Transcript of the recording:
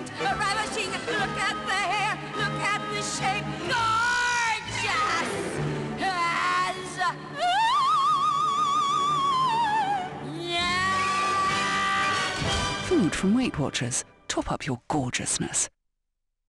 elegant, ravishing. Look at the hair, look at the shape. Gorgeous as... yeah. Food from Weight Watchers. Top up your gorgeousness.